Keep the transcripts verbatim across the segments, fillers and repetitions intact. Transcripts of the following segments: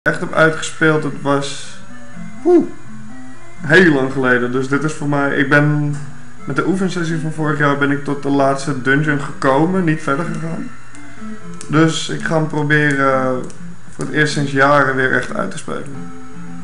echt heb uitgespeeld, het was oeh, heel lang geleden. Dus dit is voor mij, ik ben met de oefensessie van vorig jaar ben ik tot de laatste dungeon gekomen, niet verder gegaan. Dus ik ga hem proberen voor het eerst sinds jaren weer echt uit te spelen.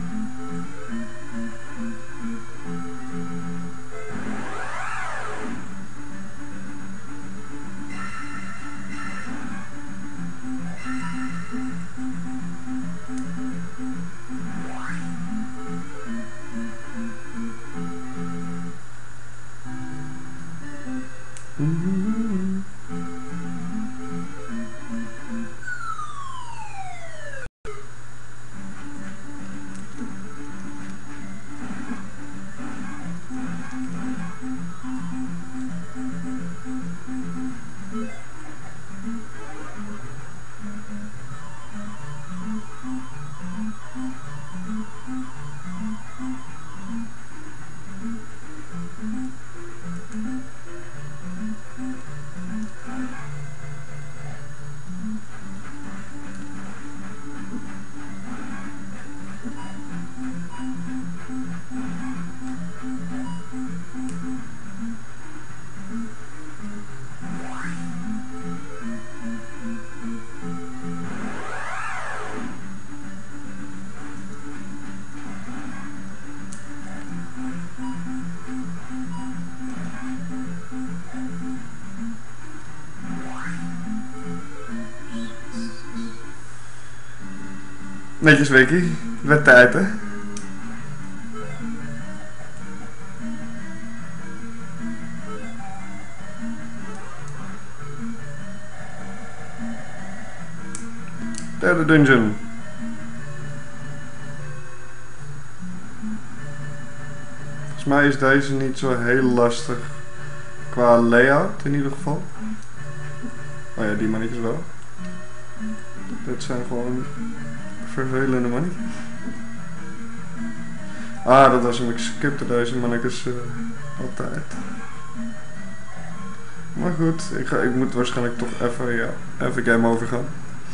Netjes, Wiki. Met tijd, hè? Derde dungeon. Volgens mij is deze niet zo heel lastig qua layout in ieder geval. Oh ja, die mannetjes wel. Dit zijn gewoon vervelende mannetjes. Ah, dat was hem. Ik skipte deze mannetjes uh, altijd. Maar goed, ik, ga, ik moet waarschijnlijk toch even, ja, even game over gaan.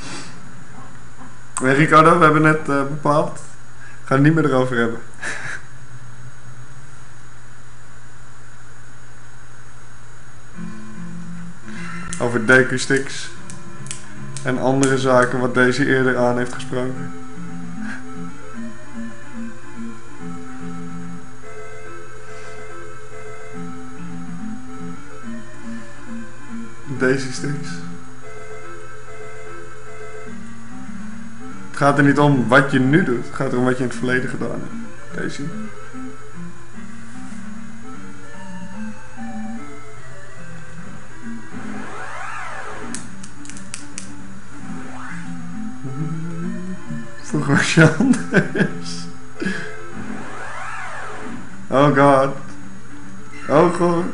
En Ricardo, we hebben net uh, bepaald. Ik ga het niet meer erover hebben. Over decu-sticks. En andere zaken wat deze eerder aan heeft gesproken. Deze sticks. Het gaat er niet om wat je nu doet, het gaat erom wat je in het verleden gedaan hebt. Deze. Vroeger was je anders. Oh god. Oh god.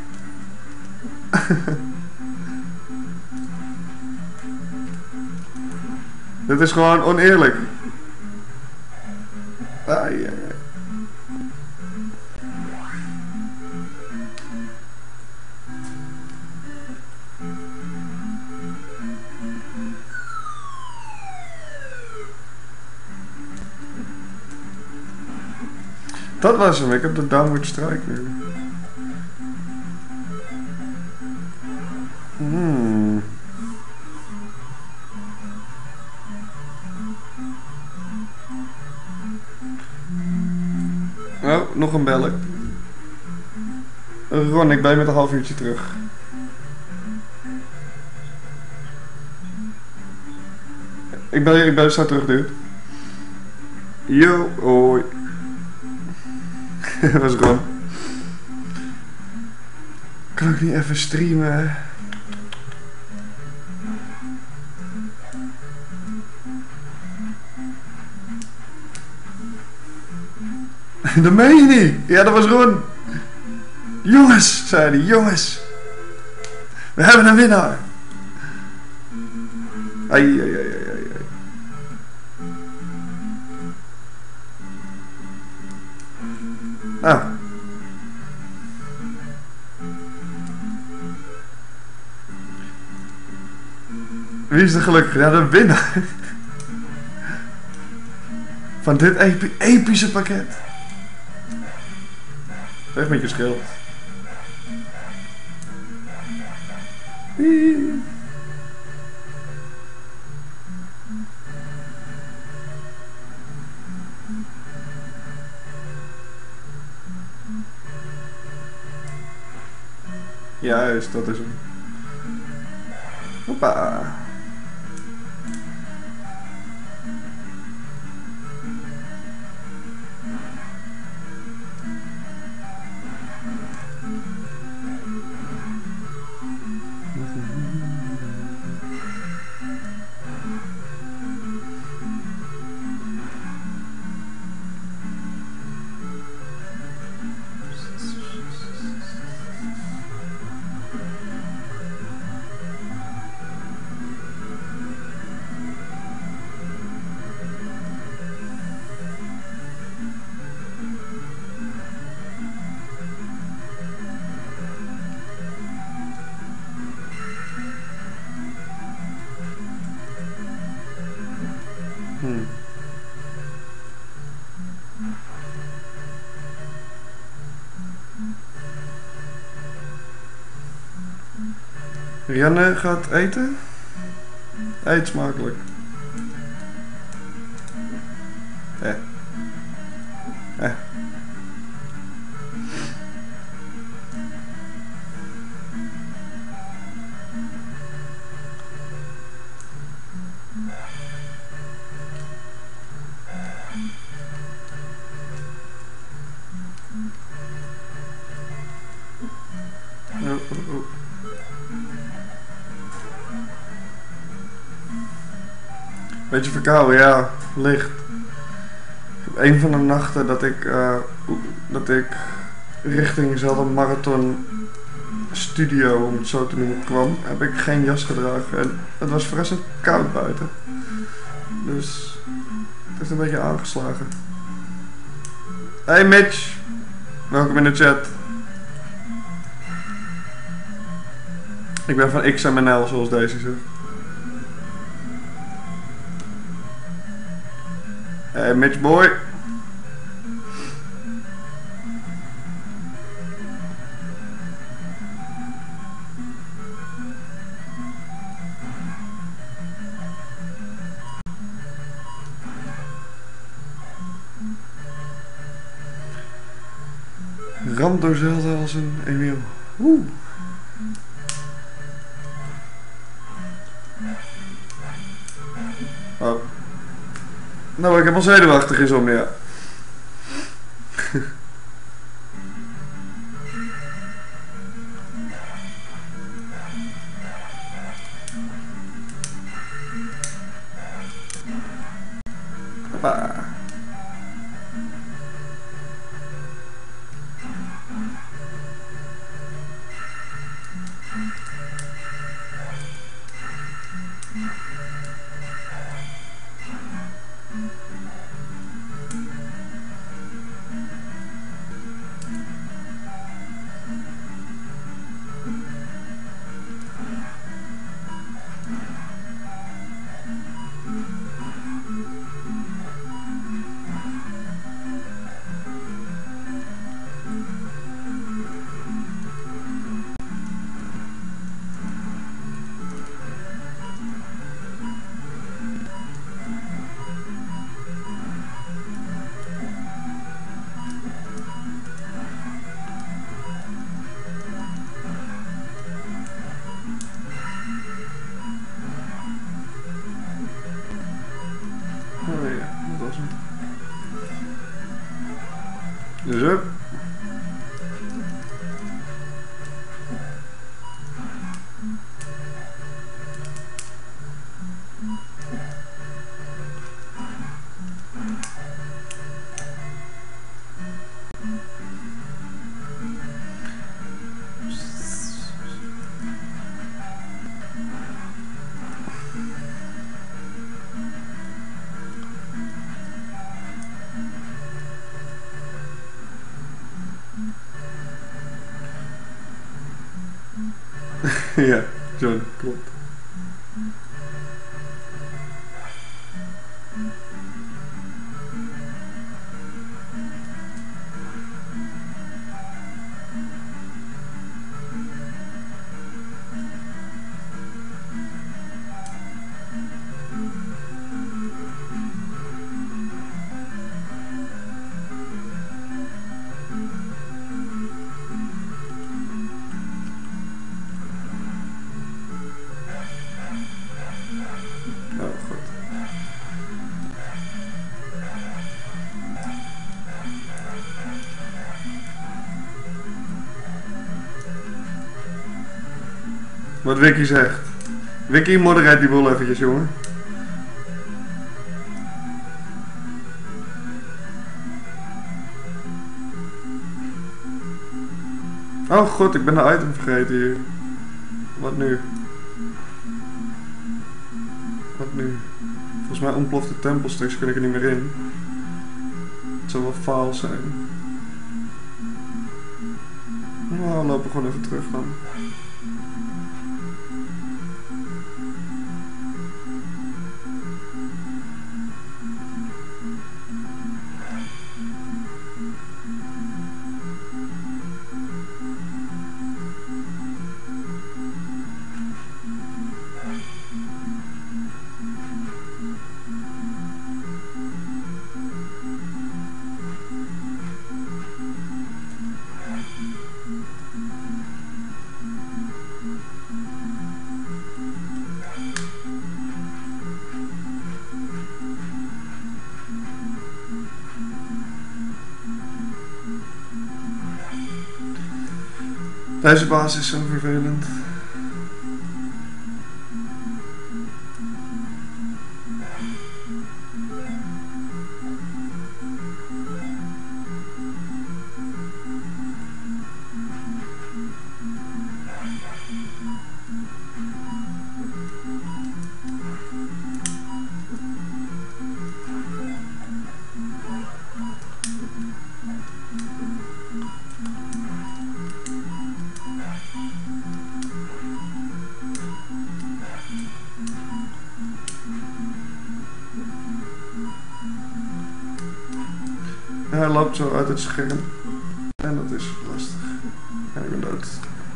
Dit is gewoon oneerlijk. Ai, ai, ai. Dat was hem, ik heb de downward strike nu. Hmm. Oh, nog een bellen. Ron, ik ben je met een half uurtje terug. Ik ben, ik ben zo terug, dude. Yo, hoi. Dat was Ron. Kan ik niet even streamen? Dat meen je niet! Ja, dat was Ron! Jongens, zei hij, jongens! We hebben een winnaar! Ai, ai, ai, ai, ai. Ah. Wie is de gelukkige? Ja, de winnaar. Van dit epi epische pakket. Weg met je schild. Wee. Juist, dat is hem. Hoppa. Hmm. Rianne gaat eten. Eet smakelijk. Eh. Eh. Oh, oh, oh. Beetje verkouden, ja, licht. Een van de nachten dat ik, uh, dat ik richting Zelda Marathon Studio, om het zo te noemen, kwam, heb ik geen jas gedragen en het was verrassend koud buiten. Dus het heeft een beetje aangeslagen. Hey Mitch, welkom in de chat. Ik ben van X M N L, zoals deze zegt. Hey Mitch boy. Ramd door Zelda als een Emiel. Oeh. Oh. Nou, ik heb al zenuwachtig insomnia. Hoppa. Dus up. Ja, John, klopt. Wat Wiki zegt. Wiki, moderate die boel eventjes, jongen. Oh god, ik ben de item vergeten hier. Wat nu? Wat nu? Volgens mij ontploft de tempel straks, kan ik er niet meer in. Het zou wel faal zijn. Nou, we lopen gewoon even terug dan. Deze baas is zo vervelend. Hij loopt zo uit het scherm. En dat is lastig. En ik ben dood.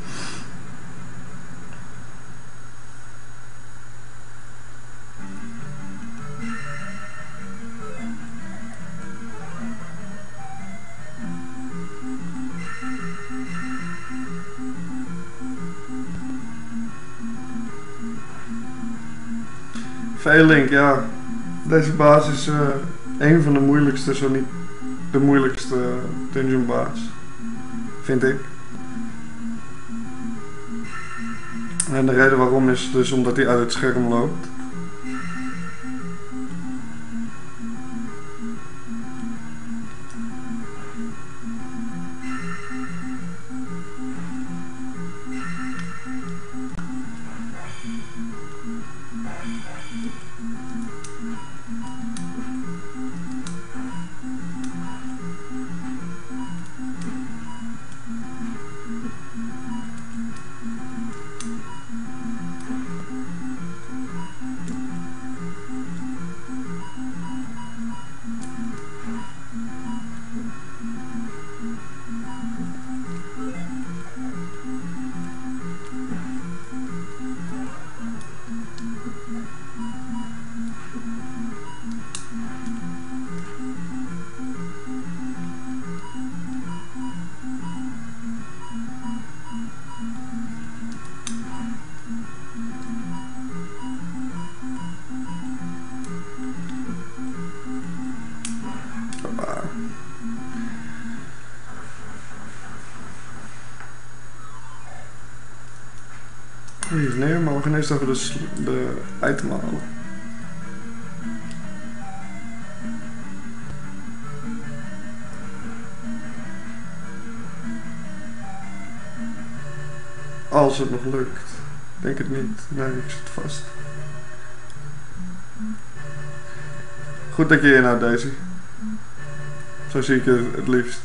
V-Link, ja. Deze baas is uh, een van de moeilijkste, zo niet de moeilijkste dungeon baas, vind ik. En de reden waarom is dus omdat hij uit het scherm loopt. Hier neer, maar we gaan eerst even de, de item halen. Als het nog lukt. Ik denk het niet. Nee, ik zit vast. Goed dat je hier nou, Daisy. Zo zie ik het het liefst.